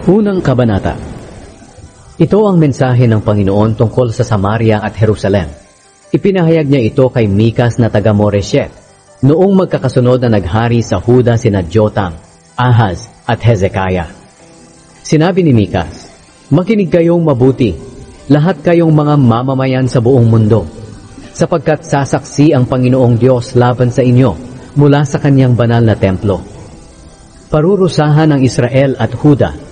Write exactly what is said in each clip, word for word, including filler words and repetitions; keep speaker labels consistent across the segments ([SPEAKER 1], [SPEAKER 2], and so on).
[SPEAKER 1] Unang Kabanata. Ito ang mensahe ng Panginoon tungkol sa Samaria at Jerusalem. Ipinahayag niya ito kay Mikas na taga Moreshet, noong magkakasunod na naghari sa Huda sina Jotam, Ahaz at Hezekiah. Sinabi ni Mikas, "Makinig kayong mabuti, lahat kayong mga mamamayan sa buong mundo, sapagkat sasaksi ang Panginoong Diyos laban sa inyo mula sa kanyang banal na templo. Parurusahan ng Israel at Huda.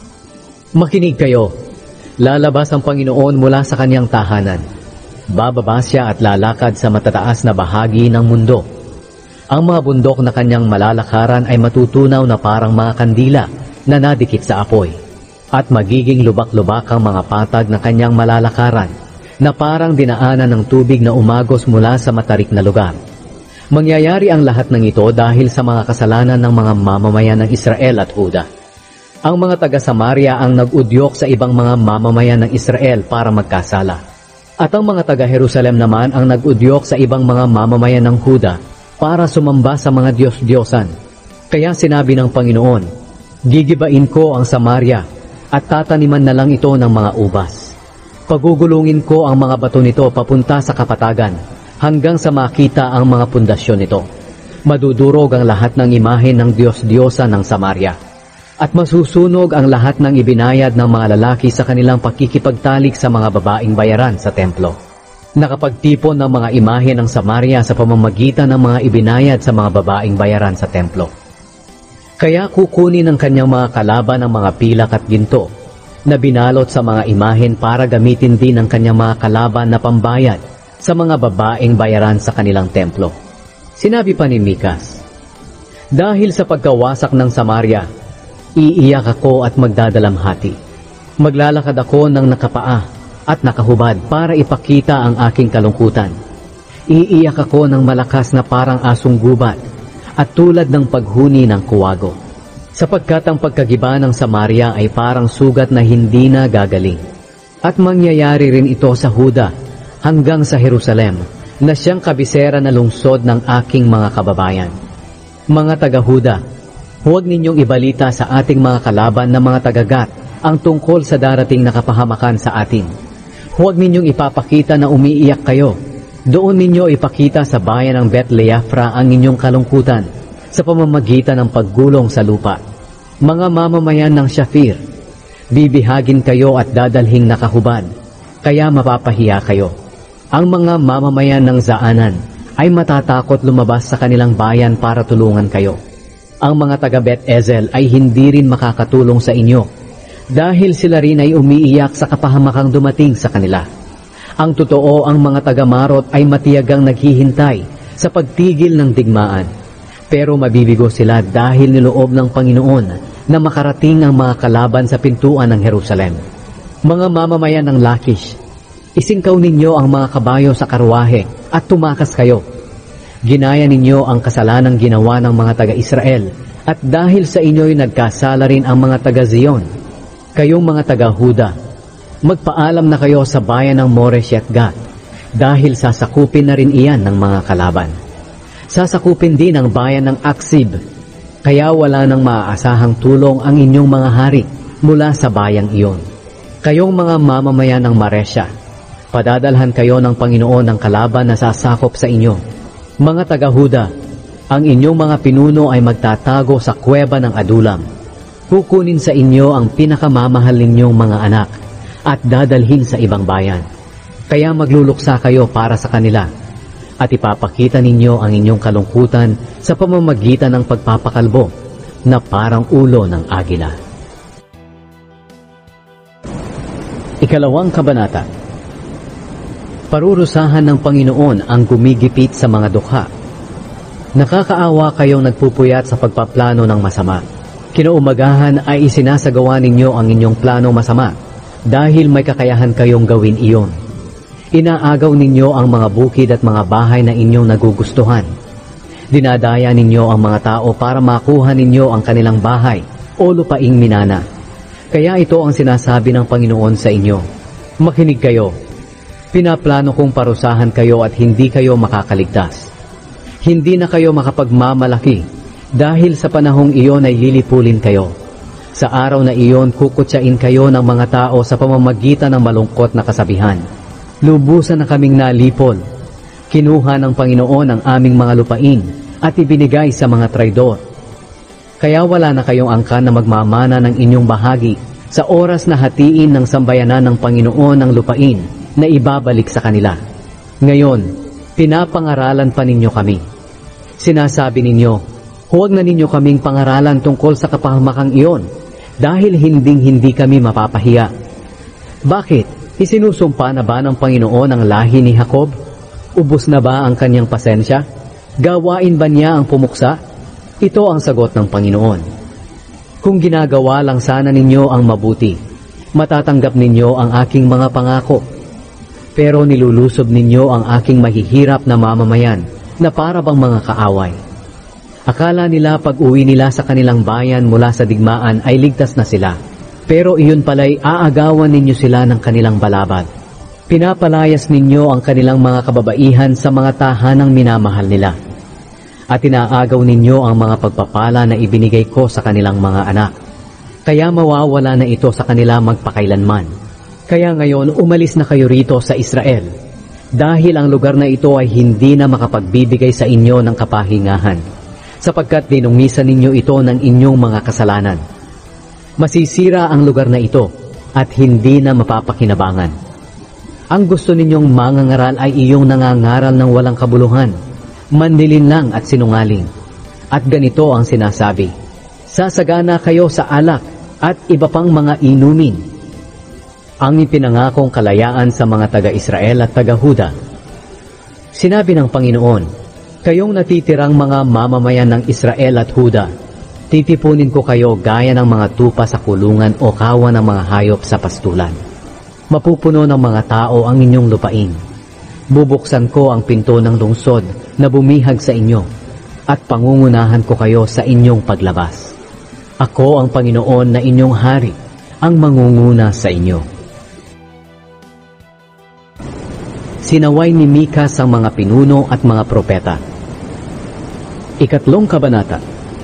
[SPEAKER 1] Makinig kayo, lalabas ang Panginoon mula sa kanyang tahanan. Bababa siya at lalakad sa matataas na bahagi ng mundo. Ang mga bundok na kanyang malalakaran ay matutunaw na parang mga kandila na nadikit sa apoy, at magiging lubak-lubak ang mga patag na kanyang malalakaran, na parang dinaanan ng tubig na umagos mula sa matarik na lugar. Mangyayari ang lahat ng ito dahil sa mga kasalanan ng mga mamamayan ng Israel at Huda. Ang mga taga-Samaria ang nag-udyok sa ibang mga mamamayan ng Israel para magkasala. At ang mga taga-Jerusalem naman ang nag-udyok sa ibang mga mamamayan ng Huda para sumamba sa mga Diyos-Diyosan. Kaya sinabi ng Panginoon, gigibain ko ang Samaria at tataniman na lang ito ng mga ubas. Pagugulungin ko ang mga bato nito papunta sa kapatagan hanggang sa makita ang mga pundasyon nito. Madudurog ang lahat ng imahe ng Diyos-Diyosan ng Samaria. At masusunog ang lahat ng ibinayad ng mga lalaki sa kanilang pakikipagtalik sa mga babaeng bayaran sa templo. Nakapagtipon ng mga imahe ng Samaria sa pamamagitan ng mga ibinayad sa mga babaeng bayaran sa templo. Kaya kukunin ng kanyang mga kalaban ang mga pilak at ginto na binalot sa mga imahen para gamitin din ng kanyang mga kalaban na pambayad sa mga babaeng bayaran sa kanilang templo. Sinabi pa ni Mikas, dahil sa pagkawasak ng Samaria, iiyak ako at magdadalamhati. Maglalakad ako ng nakapaa at nakahubad para ipakita ang aking kalungkutan. Iiyak ako ng malakas na parang asong gubat at tulad ng paghuni ng kuwago. Sapagkat ang pagkagiba ng Samaria ay parang sugat na hindi na gagaling. At mangyayari rin ito sa Huda hanggang sa Jerusalem na siyang kabisera na lungsod ng aking mga kababayan. Mga taga-Huda, huwag ninyong ibalita sa ating mga kalaban na mga tagagat ang tungkol sa darating na kapahamakan sa atin. Huwag ninyong ipapakita na umiiyak kayo. Doon ninyo ipakita sa bayan ng Bet-Leafra ang inyong kalungkutan sa pamamagitan ng paggulong sa lupa. Mga mamamayan ng Shafir, bibihagin kayo at dadalhing nakahubad, kaya mapapahiya kayo. Ang mga mamamayan ng Zaanan ay matatakot lumabas sa kanilang bayan para tulungan kayo. Ang mga taga-Bet-Ezel ay hindi rin makakatulong sa inyo dahil sila rin ay umiiyak sa kapahamakang dumating sa kanila. Ang totoo, ang mga taga-Marot ay matiyagang naghihintay sa pagtigil ng digmaan. Pero mabibigo sila dahil niloob ng Panginoon na makarating ang mga kalaban sa pintuan ng Jerusalem. Mga mamamayan ng Lakish, isingkaw ninyo ang mga kabayo sa karwahe at tumakas kayo. Ginaya ninyo ang kasalanang ginawa ng mga taga-Israel at dahil sa inyo'y nagkasala rin ang mga taga-Zion. Kayong mga taga-Huda, magpaalam na kayo sa bayan ng Moreshet Gat dahil sasakupin na rin iyan ng mga kalaban. Sasakupin din ang bayan ng Aksib, kaya wala nang maaasahang tulong ang inyong mga hari mula sa bayang iyon. Kayong mga mamamayan ng Maresya, padadalhan kayo ng Panginoon ng kalaban na sasakop sa inyo. Mga taga-Huda, ang inyong mga pinuno ay magtatago sa kuweba ng Adulam. Kukunin sa inyo ang pinakamamahal ninyong mga anak at dadalhin sa ibang bayan. Kaya magluluksa kayo para sa kanila at ipapakita ninyo ang inyong kalungkutan sa pamamagitan ng pagpapakalbo na parang ulo ng agila. Ikalawang Kabanata. Parurusahan ng Panginoon ang gumigipit sa mga dukha. Nakakaawa kayong nagpupuyat sa pagpaplano ng masama. Kinaumagahan ay isinasagawa ninyo ang inyong plano masama dahil may kakayahan kayong gawin iyon. Inaagaw ninyo ang mga bukid at mga bahay na inyong nagugustuhan. Dinadaya ninyo ang mga tao para makuha ninyo ang kanilang bahay o lupaing minana. Kaya ito ang sinasabi ng Panginoon sa inyo. Makinig kayo. Pinaplano kong parusahan kayo at hindi kayo makakaligtas. Hindi na kayo makapagmamalaki dahil sa panahong iyon ay lilipulin kayo. Sa araw na iyon, kukutsain kayo ng mga tao sa pamamagitan ng malungkot na kasabihan. Lubusan na kaming nalipol. Kinuha ng Panginoon ang aming mga lupain at ibinigay sa mga traidor. Kaya wala na kayong angkan na magmamana ng inyong bahagi sa oras na hatiin ng sambayanan ng Panginoon ang lupain na ibabalik sa kanila. Ngayon, pinapangaralan pa ninyo kami. Sinasabi ninyo, huwag na ninyo kaming pangaralan tungkol sa kapahamakang iyon dahil hinding-hindi kami mapapahiya. Bakit? Isinusumpa na ba ng Panginoon ang lahi ni Jacob? Ubos na ba ang kanyang pasensya? Gawain ba niya ang pumuksa? Ito ang sagot ng Panginoon. Kung ginagawa lang sana ninyo ang mabuti, matatanggap ninyo ang aking mga pangako. Pero nilulusob ninyo ang aking mahihirap na mamamayan na para bang mga kaaway. Akala nila pag-uwi nila sa kanilang bayan mula sa digmaan ay ligtas na sila. Pero iyon pala'y aagawan ninyo sila ng kanilang balabad. Pinapalayas ninyo ang kanilang mga kababaihan sa mga tahanang minamahal nila. At inaagaw ninyo ang mga pagpapala na ibinigay ko sa kanilang mga anak. Kaya mawawala na ito sa kanila magpakailanman. Kaya ngayon umalis na kayo rito sa Israel. Dahil ang lugar na ito ay hindi na makapagbibigay sa inyo ng kapahingahan. Sapagkat dinungisan ninyo ito ng inyong mga kasalanan. Masisira ang lugar na ito at hindi na mapapakinabangan. Ang gusto ninyong mangangaral ay iyong nangangaral ng walang kabuluhan, manlilin lang at sinungaling. At ganito ang sinasabi, sasagana kayo sa alak at iba pang mga inumin. Ang ipinangakong kalayaan sa mga taga-Israel at taga-Huda. Sinabi ng Panginoon, kayong natitirang mga mamamayan ng Israel at Huda, titipunin ko kayo gaya ng mga tupa sa kulungan o kawan ng mga hayop sa pastulan. Mapupuno ng mga tao ang inyong lupain. Bubuksan ko ang pinto ng lungsod na bumihag sa inyo at pangungunahan ko kayo sa inyong paglabas. Ako ang Panginoon na inyong hari, ang mangunguna sa inyo. Sinaway ni Mikas ang mga pinuno at mga propeta. Ikatlong kabanata.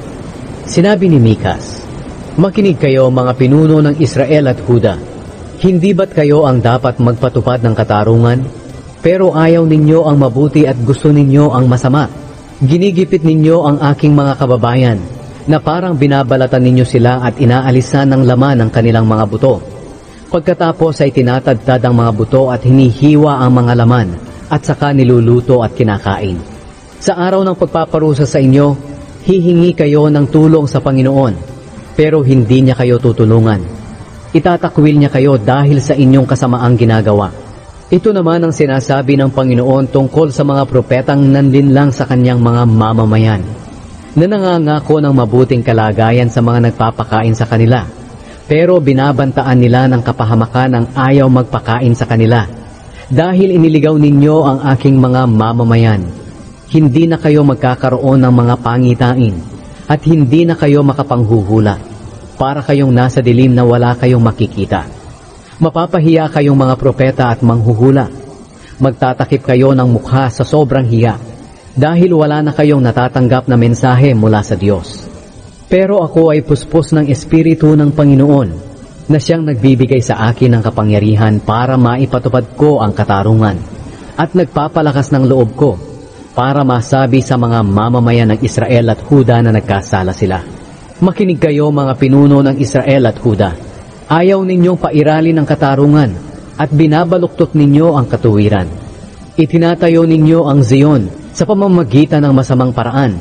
[SPEAKER 1] Sinabi ni Mikas, makinig kayo mga pinuno ng Israel at Huda. Hindi ba't kayo ang dapat magpatupad ng katarungan? Pero ayaw ninyo ang mabuti at gusto ninyo ang masama. Ginigipit ninyo ang aking mga kababayan, na parang binabalatan ninyo sila at inaalisan ng laman ng kanilang mga buto. Pagkatapos ay tinatadtad ang mga buto at hinihiwa ang mga laman at saka niluluto at kinakain. Sa araw ng pagpaparusa sa inyo, hihingi kayo ng tulong sa Panginoon, pero hindi niya kayo tutulungan. Itatakwil niya kayo dahil sa inyong kasamaang ginagawa. Ito naman ang sinasabi ng Panginoon tungkol sa mga propetang nanlinlang sa kanyang mga mamamayan, na nangangako ng mabuting kalagayan sa mga nagpapakain sa kanila, pero binabantaan nila ng kapahamakan ang ayaw magpakain sa kanila. Dahil iniligaw ninyo ang aking mga mamamayan, hindi na kayo magkakaroon ng mga pangitain at hindi na kayo makapanghuhula. Para kayong nasa dilim na wala kayong makikita. Mapapahiya kayong mga propeta at manghuhula. Magtatakip kayo ng mukha sa sobrang hiya dahil wala na kayong natatanggap na mensahe mula sa Diyos. Pero ako ay puspos ng Espiritu ng Panginoon na siyang nagbibigay sa akin ng kapangyarihan para maipatupad ko ang katarungan at nagpapalakas ng loob ko para masabi sa mga mamamayan ng Israel at Huda na nagkasala sila. Makinig kayo mga pinuno ng Israel at Huda. Ayaw ninyong pairalin ang katarungan at binabaluktot ninyo ang katuwiran. Itinatayo ninyo ang Zion sa pamamagitan ng masamang paraan.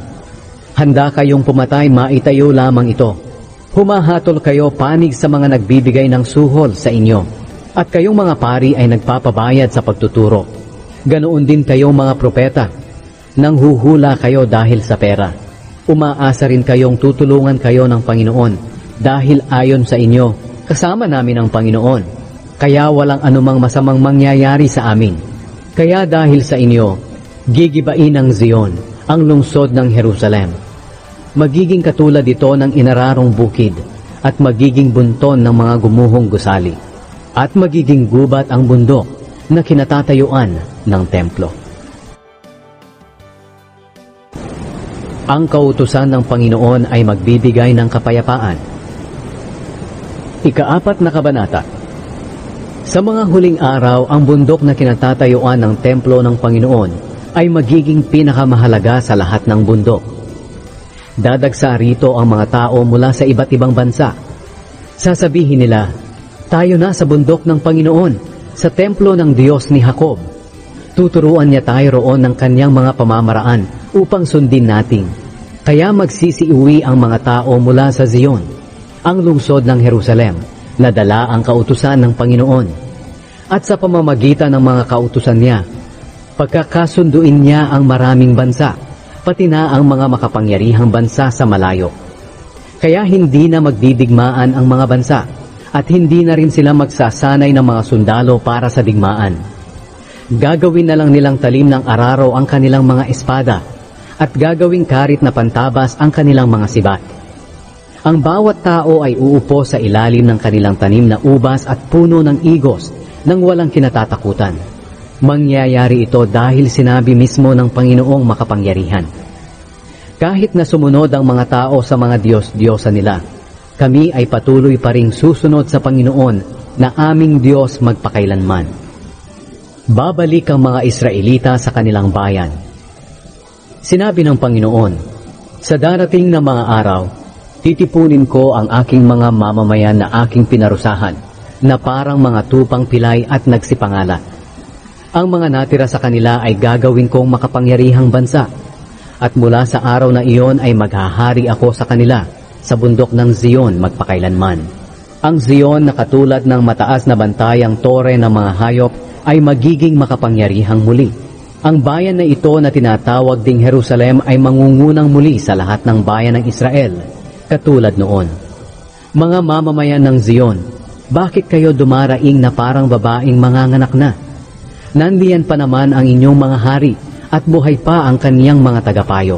[SPEAKER 1] Handa kayong pumatay, maitayo lamang ito. Humahatol kayo panig sa mga nagbibigay ng suhol sa inyo. At kayong mga pari ay nagpapabayad sa pagtuturo. Ganoon din kayong mga propeta. Nanghuhula kayo dahil sa pera. Umaasa rin kayong tutulungan kayo ng Panginoon dahil ayon sa inyo, kasama namin ang Panginoon. Kaya walang anumang masamang mangyayari sa amin. Kaya dahil sa inyo, gigibain ng Zion, ang lungsod ng Jerusalem. Magiging katulad ito ng inararong bukid at magiging bunton ng mga gumuhong gusali. At magiging gubat ang bundok na kinatatayuan ng templo. Ang kautusan ng Panginoon ay magbibigay ng kapayapaan. Ikaapat na kabanata. Sa mga huling araw, ang bundok na kinatatayuan ng templo ng Panginoon ay magiging pinakamahalaga sa lahat ng bundok. Dadagsa rito ang mga tao mula sa iba't ibang bansa. Sasabihin nila, tayo na sa bundok ng Panginoon, sa templo ng Diyos ni Jacob. Tuturuan niya tayo roon ng kanyang mga pamamaraan upang sundin natin. Kaya magsisiuwi ang mga tao mula sa Zion, ang lungsod ng Jerusalem, na dala ang kautusan ng Panginoon. At sa pamamagitan ng mga kautusan niya, pagkakasunduin niya ang maraming bansa, pati na ang mga makapangyarihang bansa sa malayo. Kaya hindi na magdidigmaan ang mga bansa, at hindi na rin sila magsasanay ng mga sundalo para sa digmaan. Gagawin na lang nilang talim ng araro ang kanilang mga espada, at gagawing karit na pantabas ang kanilang mga sibat. Ang bawat tao ay uupo sa ilalim ng kanilang tanim na ubas at puno ng igos nang walang kinatatakutan. Mangyayari ito dahil sinabi mismo ng Panginoong makapangyarihan. Kahit na sumunod ang mga tao sa mga Diyos-Diyosa nila, kami ay patuloy pa ring susunod sa Panginoon na aming Diyos magpakailanman. Babalik ang mga Israelita sa kanilang bayan. Sinabi ng Panginoon, sa darating na mga araw, titipunin ko ang aking mga mamamayan na aking pinarusahan, na parang mga tupang pilay at nagsipangalat. Ang mga natira sa kanila ay gagawin kong makapangyarihang bansa, at mula sa araw na iyon ay maghahari ako sa kanila, sa bundok ng Zion magpakailanman. Ang Zion na katulad ng mataas na bantayang tore ng mga hayop ay magiging makapangyarihang muli. Ang bayan na ito na tinatawag ding Jerusalem ay mangungunang muli sa lahat ng bayan ng Israel, katulad noon. Mga mamamayan ng Zion, bakit kayo dumaraing na parang babaeng manganganak na? Nandiyan pa naman ang inyong mga hari at buhay pa ang kaniyang mga tagapayo.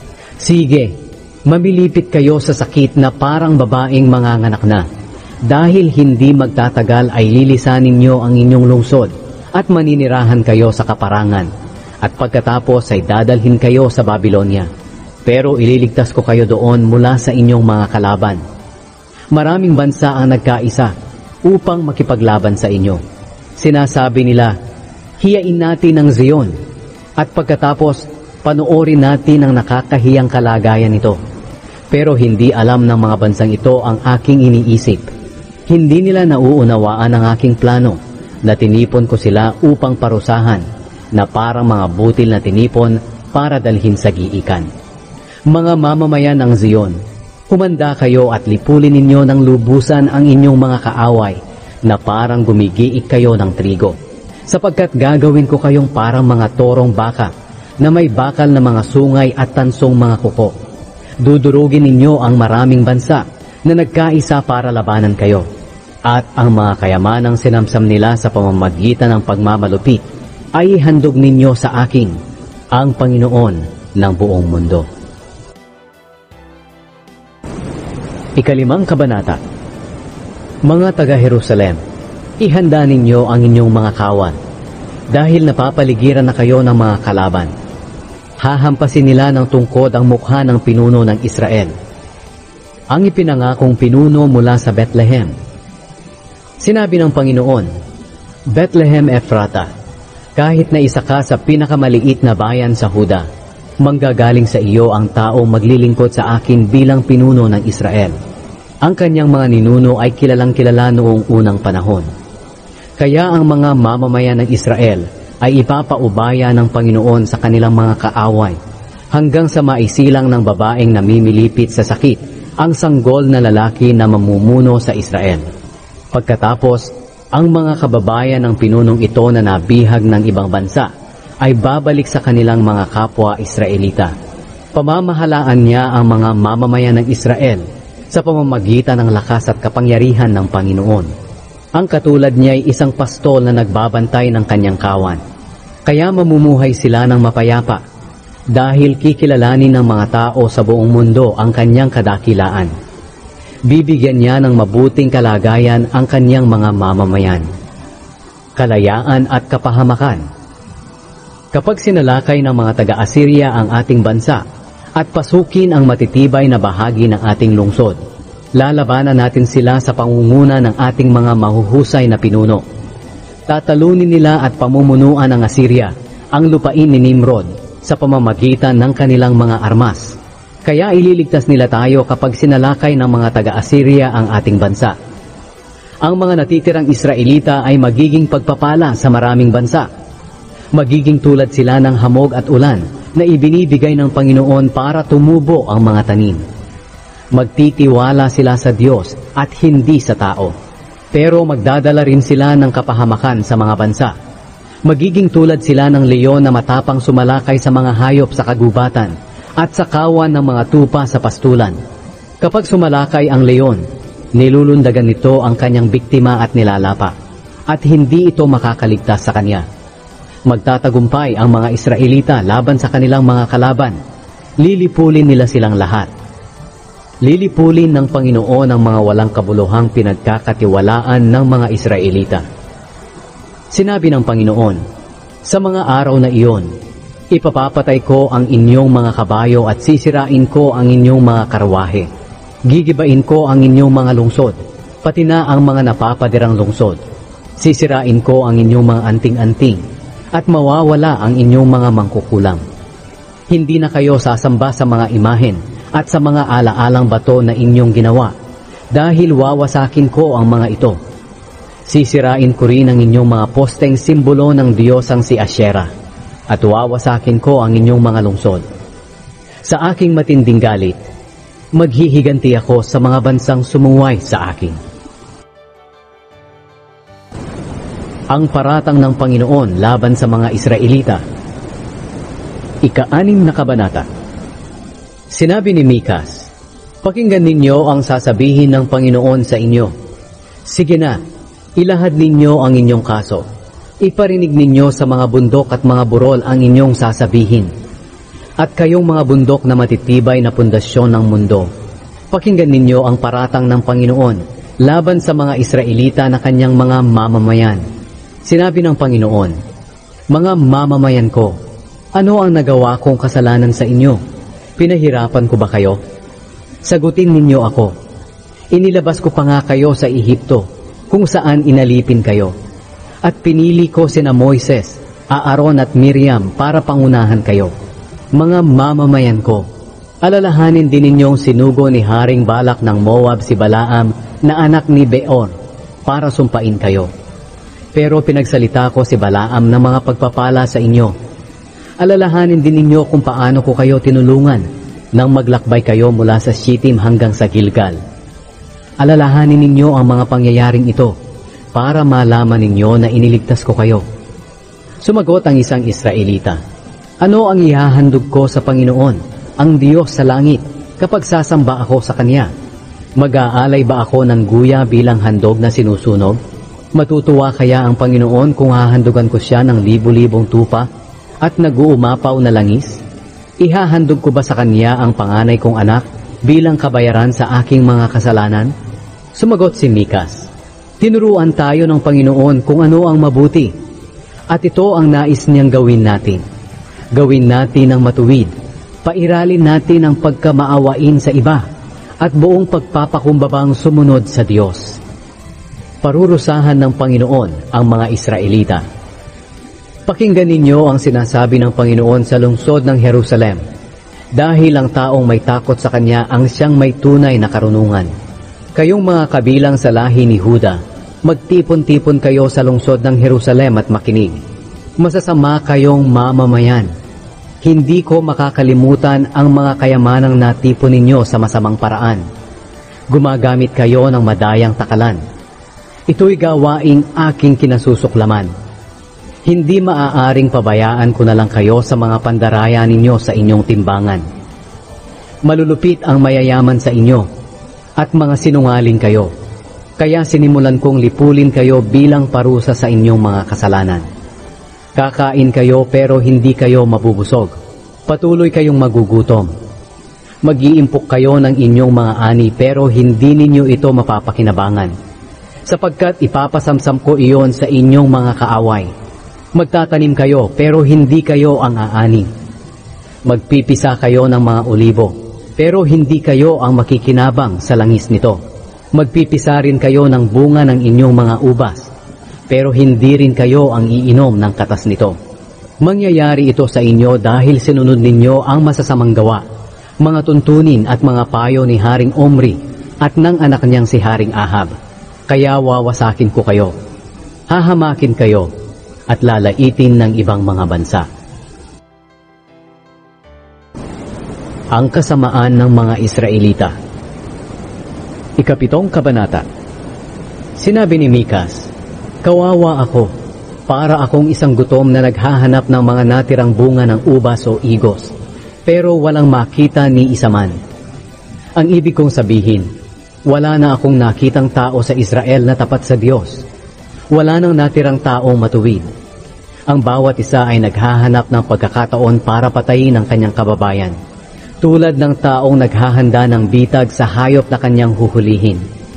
[SPEAKER 1] Sige, mamilipit kayo sa sakit na parang babaeng manganganak na, dahil hindi magtatagal ay lilisanin niyo ang inyong lungsod at maninirahan kayo sa kaparangan, at pagkatapos ay dadalhin kayo sa Babylonia. Pero ililigtas ko kayo doon mula sa inyong mga kalaban. Maraming bansa ang nagkaisa upang makipaglaban sa inyo. Sinasabi nila, hiyain natin ang Zion, at pagkatapos panoorin natin ang nakakahiyang kalagayan nito. Pero hindi alam ng mga bansang ito ang aking iniisip. Hindi nila nauunawaan ang aking plano, na tinipon ko sila upang parusahan, na parang mga butil na tinipon para dalhin sa giikan. Mga mamamayan ng Zion, humanda kayo at lipulin ninyo ng lubusan ang inyong mga kaaway, na parang gumigiik kayo ng trigo. Sapagkat gagawin ko kayong parang mga torong baka, na may bakal na mga sungay at tansong mga kuko. Dudurugin ninyo ang maraming bansa na nagkaisa para labanan kayo. At ang mga kayamanang sinamsam nila sa pamamagitan ng pagmamalupit ay handog ninyo sa akin, ang Panginoon ng buong mundo. Ikalimang kabanata. Mga taga-Jerusalem, ihanda ninyo ang inyong mga kawan, dahil napapaligiran na kayo ng mga kalaban. Hahampasin nila ng tungkod ang mukha ng pinuno ng Israel, ang ipinangakong pinuno mula sa Bethlehem. Sinabi ng Panginoon, Bethlehem Ephrata, kahit na isa ka sa pinakamaliit na bayan sa Huda, manggagaling sa iyo ang taong maglilingkod sa akin bilang pinuno ng Israel. Ang kanyang mga ninuno ay kilalang kilala noong unang panahon. Kaya ang mga mamamayan ng Israel ay ipapaubaya ng Panginoon sa kanilang mga kaaway, hanggang sa maisilang ng babaeng namimilipit sa sakit ang sanggol na lalaki na mamumuno sa Israel. Pagkatapos, ang mga kababayan ng pinunong ito na nabihag ng ibang bansa ay babalik sa kanilang mga kapwa Israelita. Pamamahalaan niya ang mga mamamayan ng Israel sa pamamagitan ng lakas at kapangyarihan ng Panginoon. Ang katulad niya ay isang pastol na nagbabantay ng kanyang kawan. Kaya mamumuhay sila ng mapayapa, dahil kikilalanin ng mga tao sa buong mundo ang kanyang kadakilaan. Bibigyan niya ng mabuting kalagayan ang kanyang mga mamamayan, kalayaan at kapahamakan. Kapag sinalakay ng mga taga-Assyria ang ating bansa at pasukin ang matitibay na bahagi ng ating lungsod, Lalabanan natin sila sa pangunguna ng ating mga mahuhusay na pinuno. Tatalunin nila at pamumunuan ng Assyria ang lupain ni Nimrod sa pamamagitan ng kanilang mga armas. Kaya ililigtas nila tayo kapag sinalakay ng mga taga-Assyria ang ating bansa. Ang mga natitirang Israelita ay magiging pagpapala sa maraming bansa. Magiging tulad sila ng hamog at ulan na ibinibigay ng Panginoon para tumubo ang mga tanim. Magtitiwala sila sa Diyos at hindi sa tao. Pero magdadala rin sila ng kapahamakan sa mga bansa. Magiging tulad sila ng leon na matapang sumalakay sa mga hayop sa kagubatan at sa kawan ng mga tupa sa pastulan. Kapag sumalakay ang leon, nilulundagan nito ang kanyang biktima at nilalapa, at hindi ito makakaligtas sa kanya. Magtatagumpay ang mga Israelita laban sa kanilang mga kalaban. Lilipulin nila silang lahat. Lilipulin ng Panginoon ang mga walang kabuluhang pinagkakatiwalaan ng mga Israelita. Sinabi ng Panginoon, sa mga araw na iyon, ipapapatay ko ang inyong mga kabayo at sisirain ko ang inyong mga karwahe. Gigibain ko ang inyong mga lungsod, pati na ang mga napapadirang lungsod. Sisirain ko ang inyong mga anting-anting, at mawawala ang inyong mga mangkukulam. Hindi na kayo sasamba sa mga imahen at sa mga alaalang bato na inyong ginawa, dahil wawasakin ko ang mga ito. Sisirain ko rin ang inyong mga posteng simbolo ng Diyosang si Asyera, at wawasakin ko ang inyong mga lungsod. Sa aking matinding galit, maghihiganti ako sa mga bansang sumuway sa akin. Ang paratang ng Panginoon laban sa mga Israelita. Ika-anim na kabanata. Sinabi ni Mikas, pakinggan ninyo ang sasabihin ng Panginoon sa inyo. Sige na, ilahad ninyo ang inyong kaso. Iparinig ninyo sa mga bundok at mga burol ang inyong sasabihin. At kayong mga bundok na matitibay na pundasyon ng mundo, pakinggan ninyo ang paratang ng Panginoon laban sa mga Israelita na kanyang mga mamamayan. Sinabi ng Panginoon, mga mamamayan ko, ano ang nagawa kong kasalanan sa inyo? Pinahirapan ko ba kayo? Sagutin ninyo ako. Inilabas ko pa nga kayo sa Ehipto, kung saan inalipin kayo. At pinili ko sina Moises, Aaron at Miriam para pangunahan kayo. Mga mamamayan ko, alalahanin din ninyong sinugo ni Haring Balak ng Moab si Balaam na anak ni Beor para sumpain kayo. Pero pinagsalita ko si Balaam ng mga pagpapala sa inyo. Alalahanin din ninyo kung paano ko kayo tinulungan nang maglakbay kayo mula sa Shittim hanggang sa Gilgal. Alalahanin ninyo ang mga pangyayaring ito para malaman ninyo na iniligtas ko kayo. Sumagot ang isang Israelita, ano ang ihahandog ko sa Panginoon, ang Diyos sa langit, kapag sasamba ako sa Kanya? Mag-aalay ba ako ng guya bilang handog na sinusunog? Matutuwa kaya ang Panginoon kung hahandugan ko siya ng libu-libong tupa at nag-uumapaw na langis? Ihahandog ko ba sa Kanya ang panganay kong anak bilang kabayaran sa aking mga kasalanan? Sumagot si Mikas, tinuruan tayo ng Panginoon kung ano ang mabuti, at ito ang nais niyang gawin natin. Gawin natin ang matuwid, pairalin natin ang pagkamaawain sa iba, at buong pagpapakumbabang sumunod sa Diyos. Parurusahan ng Panginoon ang mga Israelita. Pakinggan ninyo ang sinasabi ng Panginoon sa lungsod ng Jerusalem, dahil ang taong may takot sa Kanya ang siyang may tunay na karunungan. Kayong mga kabilang sa lahi ni Huda, magtipon-tipon kayo sa lungsod ng Jerusalem at makinig. Masasama kayong mamamayan. Hindi ko makakalimutan ang mga kayamanang natipon ninyo sa masamang paraan. Gumagamit kayo ng madayang takalan. Ito'y gawaing aking kinasusuklaman. Hindi maaaring pabayaan ko na lang kayo sa mga pandaraya ninyo sa inyong timbangan. Malulupit ang mayayaman sa inyo, at mga sinungaling kayo. Kaya sinimulan kong lipulin kayo bilang parusa sa inyong mga kasalanan. Kakain kayo pero hindi kayo mabubusog. Patuloy kayong magugutom. Mag-iimpok kayo ng inyong mga ani pero hindi ninyo ito mapapakinabangan. Sapagkat ipapasamsam ko iyon sa inyong mga kaaway. Magtatanim kayo pero hindi kayo ang aani. Magpipisa kayo ng mga olibo pero hindi kayo ang makikinabang sa langis nito. Magpipisa rin kayo ng bunga ng inyong mga ubas, pero hindi rin kayo ang iinom ng katas nito. Mangyayari ito sa inyo dahil sinunod ninyo ang masasamang gawa, mga tuntunin at mga payo ni Haring Omri at ng anak niyang si Haring Ahab. Kaya wawasakin ko kayo, hahamakin kayo, at lalaitin ng ibang mga bansa. Ang kasamaan ng mga Israelita. Ikapitong kabanata. Sinabi ni Mikas, "Kawawa ako, para akong isang gutom na naghahanap ng mga natirang bunga ng ubas o igos, pero walang makita ni isa man." Ang ibig kong sabihin, wala na akong nakitang tao sa Israel na tapat sa Diyos. Wala nang natirang taong matuwid. Ang bawat isa ay naghahanap ng pagkakataon para patayin ang kanyang kababayan, tulad ng taong naghahanda ng bitag sa hayop na kanyang huhulihin.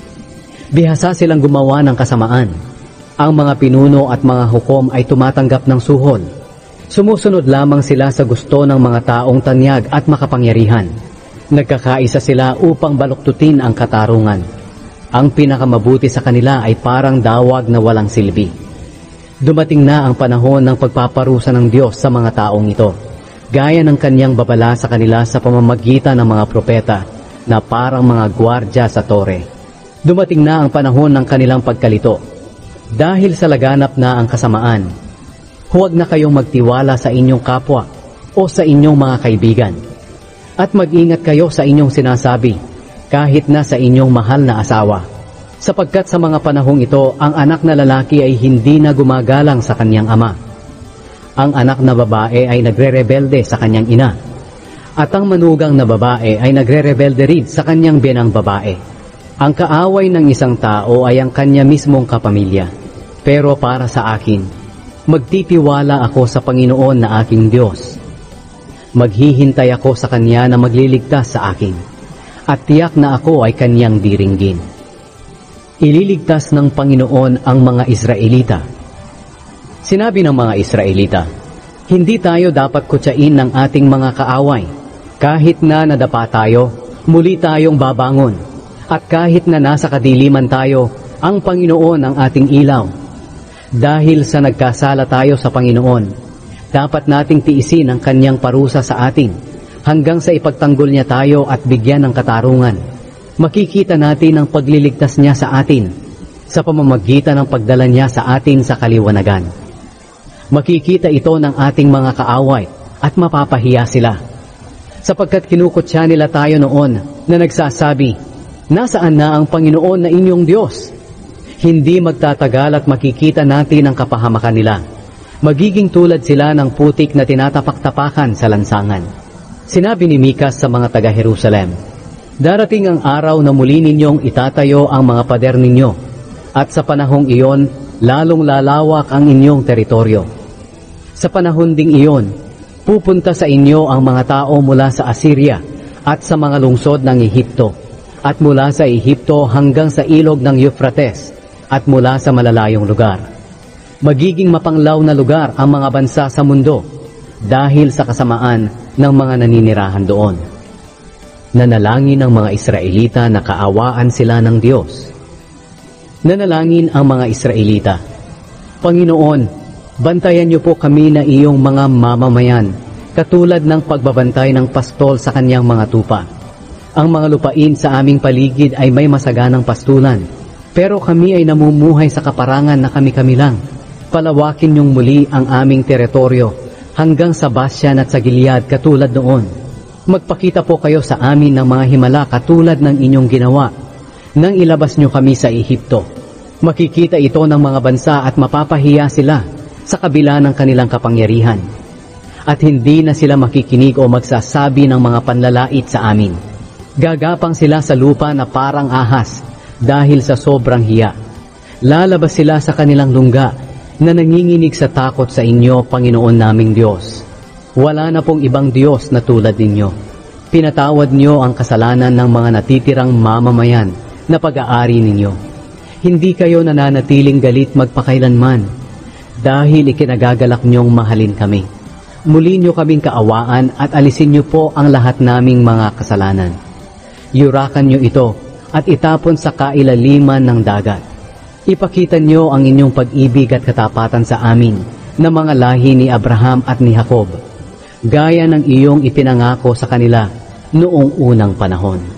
[SPEAKER 1] Bihasa silang gumawa ng kasamaan. Ang mga pinuno at mga hukom ay tumatanggap ng suhol. Sumusunod lamang sila sa gusto ng mga taong tanyag at makapangyarihan. Nagkakaisa sila upang baluktutin ang katarungan. Ang pinakamabuti sa kanila ay parang dawag na walang silbi. Dumating na ang panahon ng pagpaparusa ng Diyos sa mga taong ito, gaya ng kanyang babala sa kanila sa pamamagitan ng mga propeta na parang mga gwardya sa tore. Dumating na ang panahon ng kanilang pagkalito. Dahil sa laganap na ang kasamaan, huwag na kayong magtiwala sa inyong kapwa o sa inyong mga kaibigan. At mag-ingat kayo sa inyong sinasabi, kahit na sa inyong mahal na asawa. Sapagkat sa mga panahong ito, ang anak na lalaki ay hindi na gumagalang sa kanyang ama. Ang anak na babae ay nagre-rebelde sa kanyang ina. At ang manugang na babae ay nagre-rebelde rin sa kanyang biyanang babae. Ang kaaway ng isang tao ay ang kanya mismong kapamilya. Pero para sa akin, magtitiwala ako sa Panginoon na aking Diyos. Maghihintay ako sa Kanya na magliligtas sa akin, at tiyak na ako ay Kanyang diringgin. Ililigtas ng Panginoon ang mga Israelita. Sinabi ng mga Israelita, "Hindi tayo dapat kutsain ng ating mga kaaway. Kahit na nadapa tayo, muli tayong babangon. At kahit na nasa kadiliman tayo, ang Panginoon ang ating ilaw." Dahil sa nagkasala tayo sa Panginoon, dapat nating tiisin ang Kanyang parusa sa atin hanggang sa ipagtanggol niya tayo at bigyan ng katarungan. Makikita natin ang pagliligtas niya sa atin sa pamamagitan ng pagdala niya sa atin sa kaliwanagan. Makikita ito ng ating mga kaaway at mapapahiya sila, sapagkat kinukutya nila tayo noon na nagsasabi, "Nasaan na ang Panginoon na inyong Diyos?" Hindi magtatagal at makikita natin ang kapahamakan nila. Magiging tulad sila ng putik na tinatapak-tapakan sa lansangan. Sinabi ni Mikas sa mga taga-Jerusalem, "Darating ang araw na muli ninyong itatayo ang mga pader ninyo, at sa panahong iyon, lalong lalawak ang inyong teritoryo. Sa panahon ding iyon, pupunta sa inyo ang mga tao mula sa Assyria at sa mga lungsod ng Ehipto, at mula sa Ehipto hanggang sa ilog ng Euphrates, at mula sa malalayong lugar. Magiging mapanglaw na lugar ang mga bansa sa mundo dahil sa kasamaan ng mga naninirahan doon." Nanalangin ang mga Israelita na kaawaan sila ng Diyos. Nanalangin ang mga Israelita, "Panginoon, bantayan niyo po kami na iyong mga mamamayan, katulad ng pagbabantay ng pastol sa kanyang mga tupa. Ang mga lupain sa aming paligid ay may masaganang pastulan, pero kami ay namumuhay sa kaparangan na kami-kami lang. Palawakin niyong muli ang aming teritoryo hanggang sa Basyan at sa Gilead katulad noon. Magpakita po kayo sa amin ng mga himala katulad ng inyong ginawa nang ilabas niyo kami sa Ehipto. Makikita ito ng mga bansa at mapapahiya sila sa kabila ng kanilang kapangyarihan. At hindi na sila makikinig o magsasabi ng mga panlalait sa amin. Gagapang sila sa lupa na parang ahas dahil sa sobrang hiya. Lalabas sila sa kanilang lungga na nanginginig sa takot sa inyo, Panginoon naming Diyos. Wala na pong ibang Diyos na tulad ninyo. Pinatawad niyo ang kasalanan ng mga natitirang mamamayan na pag-aari ninyo. Hindi kayo nananatiling galit magpakailanman dahil ikinagagalak niyong mahalin kami. Muli niyo kaming kaawaan at alisin niyo po ang lahat naming mga kasalanan. Yurakan niyo ito at itapon sa kailaliman ng dagat. Ipakita niyo ang inyong pag-ibig at katapatan sa amin na mga lahi ni Abraham at ni Jacob, gaya ng iyong ipinangako sa kanila noong unang panahon.